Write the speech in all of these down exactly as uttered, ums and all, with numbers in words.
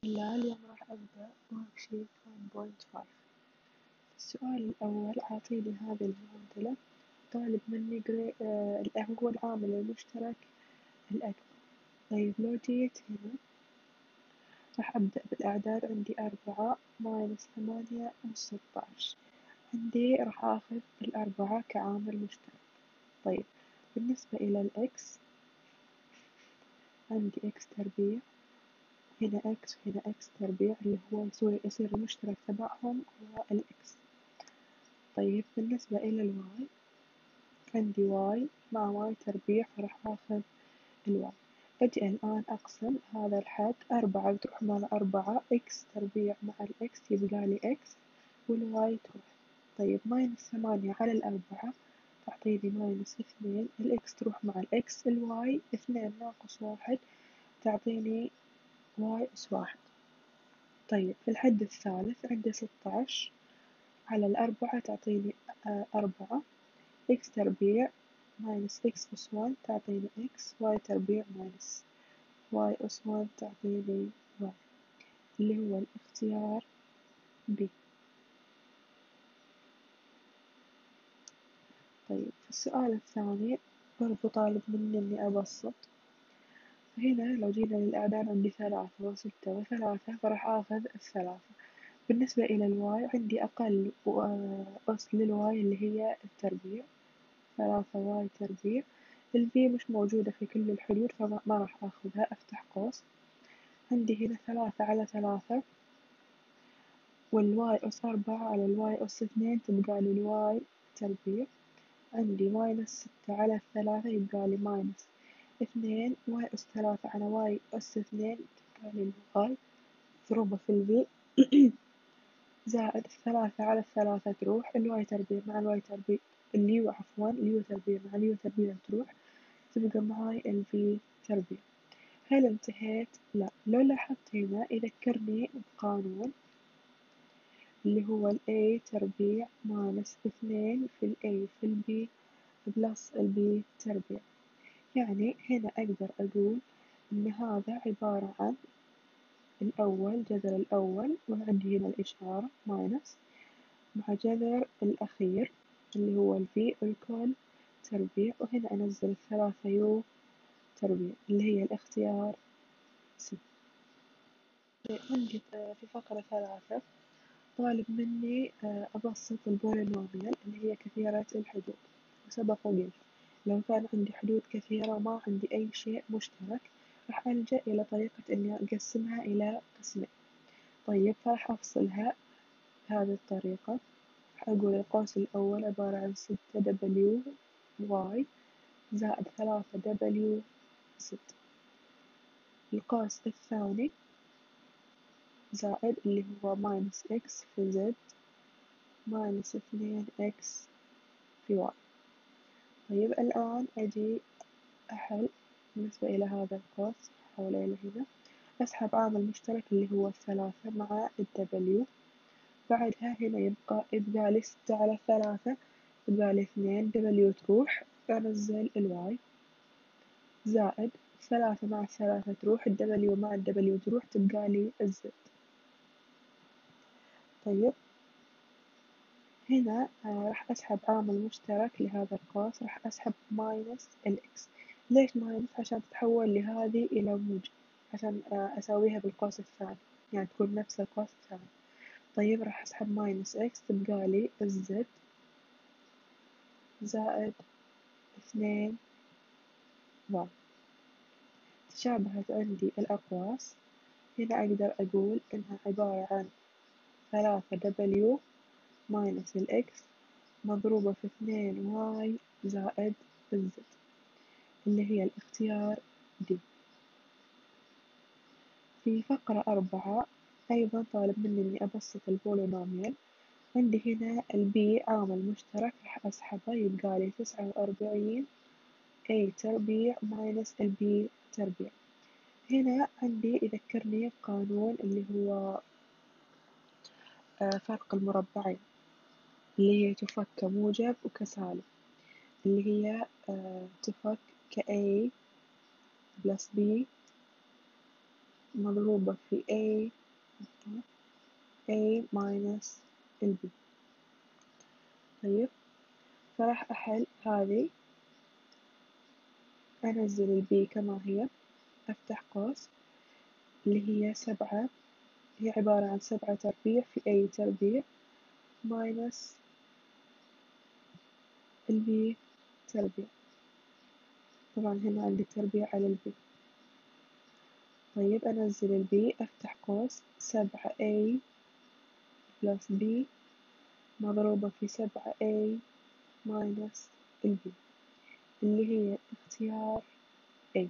لا اليوم راح أبدأ ورك شيت واحد بوينت خمسة. السؤال الأول عاطيني هذه المعادلة، طالب مني جري... آه هو العامل المشترك الأكبر. طيب لو جيت هنا راح أبدأ بالأعداد، عندي أربعة ماينس ثمانية أس ستاشر، عندي راح آخذ الأربعة كعامل مشترك. طيب بالنسبة إلى الإكس عندي إكس تربيع، هنا إكس وهنا إكس تربيع اللي هو يصير يصير المشترك تبعهم هو الإكس. طيب بالنسبة إلى الواي عندي واي مع واي تربيع، فراح آخذ الواي. أجي الآن أقسم هذا الحد، أربعة بتروح مع الأربعة، إكس تربيع مع الإكس يبقالي إكس والواي تروح. طيب ماينس ثمانية على الأربعة تعطيني ماينس اثنين، الإكس تروح مع الإكس، الواي اثنين ناقص واحد تعطيني واي أس واحد. طيب في الحد الثالث عندي ستاش على الأربعة تعطيني أربعة، إكس تربيع ماينس إكس أس واحد تعطيني إكس، واي تربيع ماينس واي أس واحد تعطيني واي، اللي هو الاختيار بي. طيب في السؤال الثاني برضو طالب مني إني أبسط، هنا لو جينا للأعداد عندي ثلاثة وستة وثلاثة فراح آخذ الثلاثة. بالنسبة إلى الواي عندي أقل أس للواي اللي هي التربيع، ثلاثة واي تربيع، الفي مش موجودة في كل الحدود فما ما راح آخذها، أفتح قوس. عندي هنا ثلاثة على ثلاثة والواي أس أربعة على الواي أس اثنين تبقالي الواي تربيع، عندي ماينس ستة على الثلاثة يبقالي ماينس اثنين، واي أس ثلاثة على واي أس اثنين تبقالي الواي مضروبة في الفي زائد الثلاثة على الثلاثة تروح، الواي تربيع مع الواي تربيع، اليو عفوا اليو تربيع مع اليو تربيع تروح، تبقى معاي الفي تربيع. هل انتهيت؟ لا، لو لاحظت هنا يذكرني بقانون اللي هو ال A تربيع ماينس اثنين في ال A في ال B بلس ال B تربيع. يعني هنا أقدر أقول إن هذا عبارة عن الأول جذر الأول وعندي هنا الإشارة ماينس مع جذر الأخير اللي هو ال V الكل تربيع، وهنا أنزل الثلاثة يو تربيع اللي هي الاختيار سي. عندي في فقرة ثلاثة طالب مني أبسط البولينوميال اللي هي كثيرة الحدود، وسبق وقلت لو كان عندي حدود كثيرة وما عندي أي شيء مشترك راح ألجأ إلى طريقة إني أقسمها إلى قسمين. طيب فراح أفصلها بهذه الطريقة، راح أقول القوس الأول عبارة عن ستة دبليو واي زائد ثلاثة دبليو ستة، القوس الثاني زائد اللي هو ماينس إكس في زد ماينس اثنين إكس في واي. طيب الآن أجي أحل بالنسبة إلى هذا القوس، أحوله إلى هنا، أسحب عامل مشترك اللي هو الثلاثة مع الدبليو، بعدها هنا يبقى يبقالي ستة على ثلاثة يبقالي اثنين، دبليو تروح أنزل الواي زائد ثلاثة مع ثلاثة تروح، الدبليو مع الدبليو تروح تبقالي الزد. طيب هنا آه راح أسحب عامل مشترك لهذا القوس، راح أسحب ماينس الإكس. ليش ماينس؟ عشان تتحول لهذه إلى موجب، عشان آه أساويها بالقوس الثاني، يعني تكون نفس القوس الثاني. طيب راح أسحب ماينس إكس تبقالي الزد زائد اثنين واي. تشابهت عندي الأقواس، هنا أقدر أقول إنها عبارة عن ثلاثة دبليو ماينس الإكس مضروبة في اثنين واي زائد الزد اللي هي الاختيار دي. في فقرة أربعة أيضا طالب مني إني أبسط البولينوميال، عندي هنا البي عامل مشترك راح أسحبه يبقالي تسعة وأربعين A تربيع ماينس البي تربيع. هنا عندي يذكرني بقانون اللي هو فرق المربعين اللي هي تفك كموجب وكسالب، اللي هي تفك ك A بلس B مضروبة في A A minus ال B. طيب فراح أحل هذي، أنزل ال B كما هي، أفتح قوس اللي هي سبعة، هي عبارة عن سبعة تربيع في A تربيع minus ال B تربيع. طبعا هنا عندي تربيع على ال B. طيب أنزل ال B، أفتح قوس سبعة A plus B مضروبة في سبعة A minus ال B اللي هي اختيار A.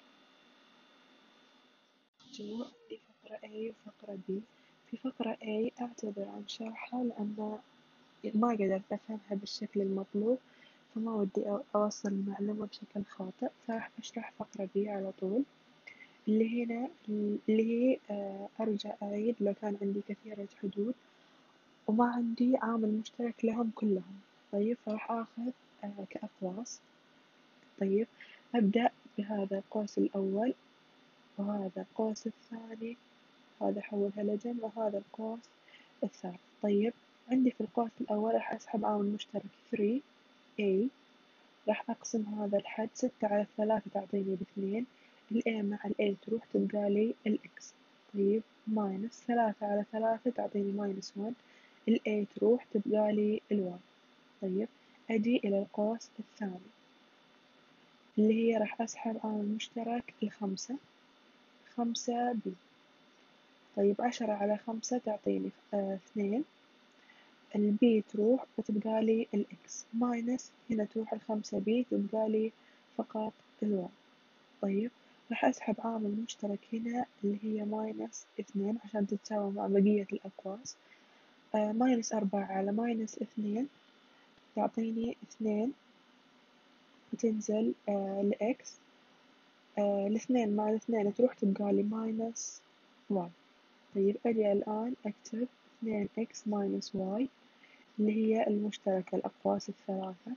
جو عندي فقرة A وفقرة B. في فقرة A أعتذر عن شرحها لأن ما قدرت أفهمها بالشكل المطلوب، فما ودي أوصل المعلومة بشكل خاطئ، فراح أشرح فقرة B على طول. اللي هنا اللي هي أرجع أعيد لو كان عندي كثيرة حدود وما عندي عامل مشترك لهم كلهم. طيب فراح آخذ كأقواس. طيب أبدأ بهذا القوس الأول وهذا القوس الثاني، هذا حولها لجنب وهذا القوس الثالث. طيب عندي في القوس الأول راح أسحب عامل مشترك ثري A، راح أقسم هذا الحد ستة على ثلاثة تعطيني باثنين، ال A مع ال A تروح تبقالي ال X. طيب ماينس ثلاثة على ثلاثة تعطيني ماينس ون، ال A تروح تبقالي ال Y. طيب أجي إلى القوس الثاني اللي هي راح أسحب عامل مشترك الخمسة، خمسة B. طيب عشرة على خمسة تعطيني آه اثنين، ال B تروح وتبقالي ال X ماينس هنا تروح الخمسة B تبقالي فقط ال Y. طيب راح أسحب عامل مشترك هنا اللي هي ماينس اثنين عشان تتساوى مع بقية الأقواس. آه ماينس أربعة على ماينس اثنين تعطيني اثنين وتنزل آه لإكس. آه الاثنين مع الاثنين تروح تبقالي ماينس واي. طيب أجي الآن أكتب اثنين إكس ماينس واي اللي هي المشتركة الأقواس الثلاثة.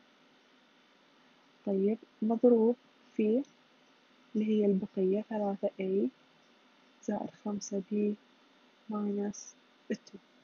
طيب مضروب في اللي هي البقية ثلاثة A زائد خمسة B ماينس التو.